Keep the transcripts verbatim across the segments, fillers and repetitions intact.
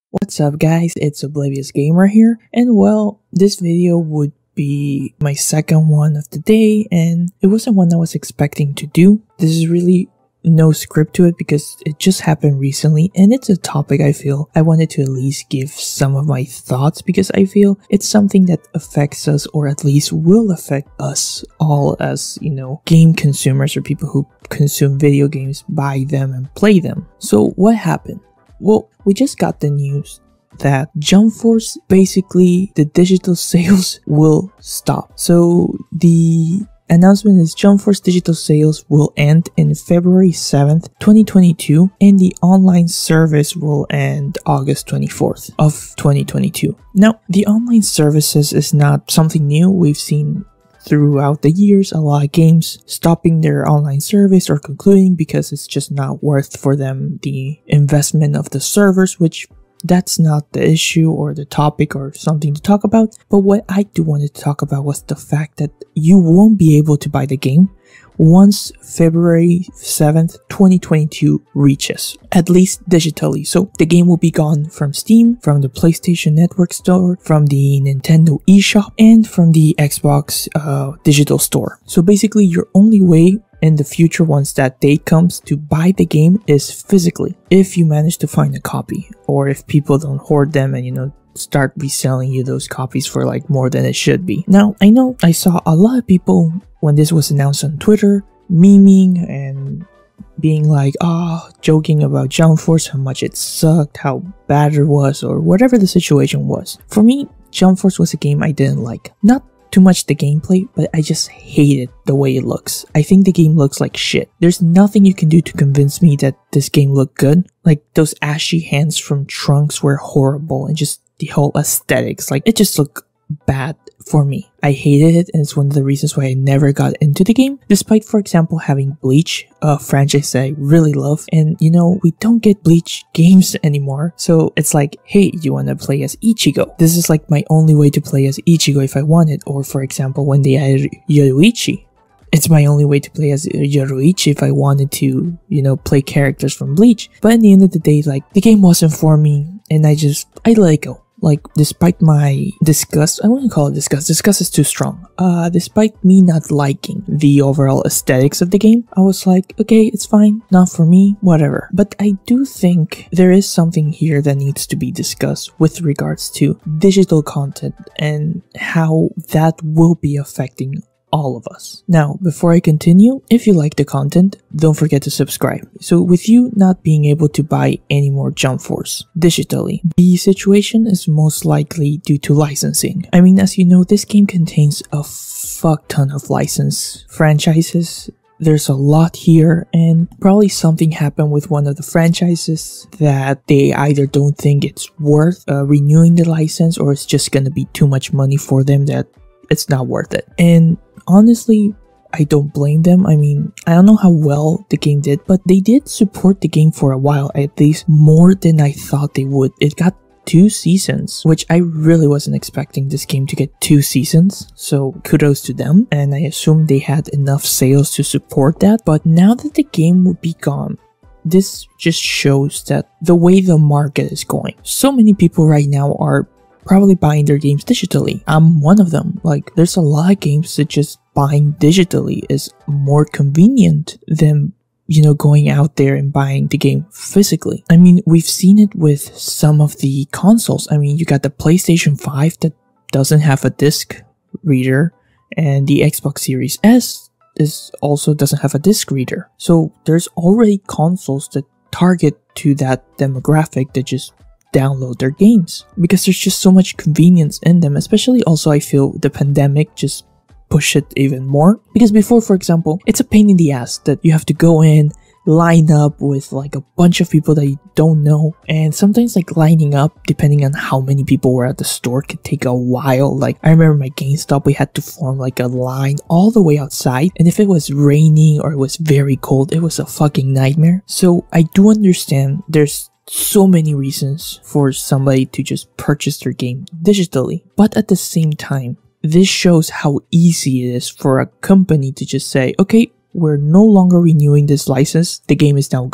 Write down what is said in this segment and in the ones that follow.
What's up guys, it's Oblivious Gamer here, and well, this video would be my second one of the day, and it wasn't one I was expecting to do. This is really no script to it because it just happened recently, and it's a topic I feel I wanted to at least give some of my thoughts because I feel it's something that affects us, or at least will affect us all as, you know, game consumers or people who consume video games, buy them and play them. So what happened? Well, we just got the news that Jump Force, basically the digital sales will stop. So the announcement is Jump Force digital sales will end in February seventh, twenty twenty-two, and the online service will end August twenty-fourth of twenty twenty-two. Now, the online services is not something new. We've seen throughout the years a lot of games stopping their online service or concluding because it's just not worth for them the investment of the servers, which that's not the issue or the topic or something to talk about. But what I do want to talk about was the fact that you won't be able to buy the game once February seventh, twenty twenty-two reaches, at least digitally. So the game will be gone from Steam, from the PlayStation Network Store, from the Nintendo eShop, and from the Xbox uh, digital store. So basically your only way in the future, once that date comes, to buy the game is physically, if you manage to find a copy, or if people don't hoard them and, you know, start reselling you those copies for like more than it should be. Now, I know I saw a lot of people when this was announced on Twitter memeing and being like, ah, oh, joking about Jump Force, how much it sucked, how bad it was, or whatever the situation was. For me, Jump Force was a game I didn't like. Not too much the gameplay, but I just hated the way it looks. I think the game looks like shit. There's nothing you can do to convince me that this game looked good. Like, those ashy hands from Trunks were horrible, and just the whole aesthetics, like, it just looked bad for me. I hated it, and it's one of the reasons why I never got into the game, despite, for example, having Bleach, a franchise that I really love. And, you know, we don't get Bleach games anymore, so it's like, hey, you want to play as Ichigo? This is like my only way to play as Ichigo if I wanted. Or, for example, when they added Yoruichi, it's my only way to play as Yoruichi if I wanted to, you know, play characters from Bleach. But at the end of the day, like, the game wasn't for me, and I just, I let it go. Like, despite my disgust, I wouldn't call it disgust, disgust is too strong. Uh, despite me not liking the overall aesthetics of the game, I was like, okay, it's fine, not for me, whatever. But I do think there is something here that needs to be discussed with regards to digital content and how that will be affecting all of us. Now, before I continue, if you like the content, don't forget to subscribe. So with you not being able to buy any more Jump Force digitally, the situation is most likely due to licensing. I mean, as you know, this game contains a fuck ton of license franchises. There's a lot here, and probably something happened with one of the franchises that they either don't think it's worth uh, renewing the license, or it's just gonna be too much money for them that it's not worth it. And honestly, I don't blame them. I mean, I don't know how well the game did, but they did support the game for a while, at least more than I thought they would. It got two seasons, which I really wasn't expecting this game to get two seasons, so kudos to them, and I assume they had enough sales to support that. But now that the game would be gone, this just shows that the way the market is going. So many people right now are probably buying their games digitally. I'm one of them. Like, there's a lot of games that just buying digitally is more convenient than, you know, going out there and buying the game physically. I mean, we've seen it with some of the consoles. I mean, you got the PlayStation five that doesn't have a disc reader, and the Xbox Series S is also doesn't have a disc reader. So there's already consoles that target to that demographic that just download their games because there's just so much convenience in them. Especially also, I feel the pandemic just pushed it even more, because before, for example, it's a pain in the ass that you have to go in, line up with like a bunch of people that you don't know, and sometimes like lining up, depending on how many people were at the store, could take a while. Like, I remember my GameStop, we had to form like a line all the way outside, and if it was raining or it was very cold, it was a fucking nightmare. So I do understand there's so many reasons for somebody to just purchase their game digitally, but at the same time, this shows how easy it is for a company to just say, okay, we're no longer renewing this license, the game is now gone.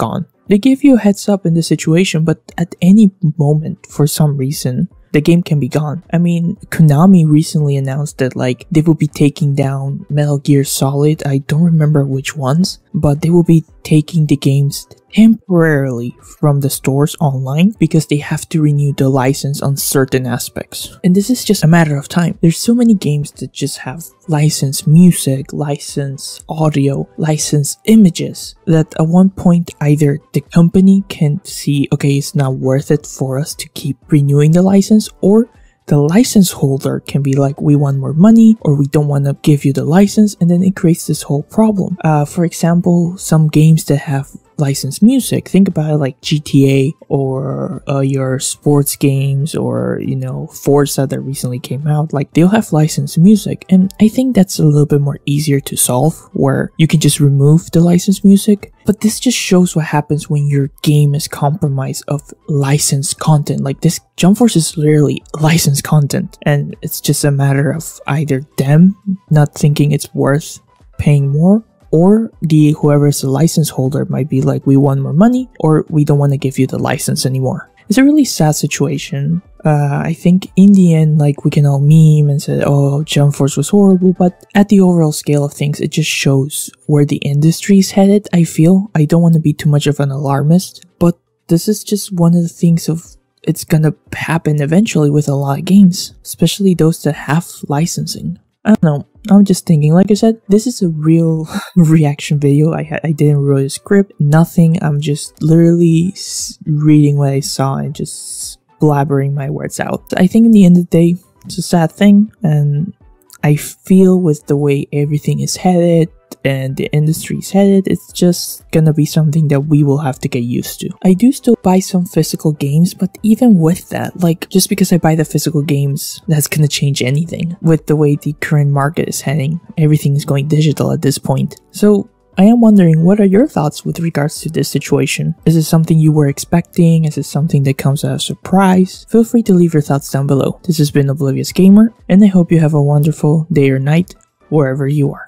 They give you a heads up in the situation, but at any moment, for some reason, the game can be gone. I mean, Konami recently announced that like they will be taking down Metal Gear Solid. I don't remember which ones, but they will be taking the games temporarily from the stores online because they have to renew the license on certain aspects. And this is just a matter of time. There's so many games that just have licensed music, licensed audio, licensed images that at one point either the company can see, okay, it's not worth it for us to keep renewing the license, or the license holder can be like, we want more money, or we don't want to give you the license, and then it creates this whole problem. Uh, for example, some games that have licensed music, think about it like G T A or uh, your sports games, or you know, Forza that recently came out, like they'll have licensed music, and I think that's a little bit more easier to solve, where you can just remove the licensed music. But this just shows what happens when your game is compromised of licensed content. Like this Jump Force is literally licensed content, and it's just a matter of either them not thinking it's worth paying more, or the whoever is the license holder might be like, we want more money, or we don't want to give you the license anymore. It's a really sad situation. Uh, I think in the end, like, we can all meme and say, oh, Jump Force was horrible, but at the overall scale of things, it just shows where the industry is headed, I feel. I don't want to be too much of an alarmist, but this is just one of the things of it's gonna happen eventually with a lot of games, especially those that have licensing. I don't know. I'm just thinking, like I said, this is a real reaction video. I I didn't write a script, nothing. I'm just literally reading what I saw and just blabbering my words out. I think in the end of the day, it's a sad thing, and I feel with the way everything is headed and the industry is headed, it's just gonna be something that we will have to get used to. I do still buy some physical games, but even with that, like, just because I buy the physical games, that's gonna change anything. With the way the current market is heading, everything is going digital at this point. So I am wondering, what are your thoughts with regards to this situation? Is it something you were expecting? Is it something that comes as a surprise? Feel free to leave your thoughts down below. This has been Oblivious Gamer, and I hope you have a wonderful day or night wherever you are.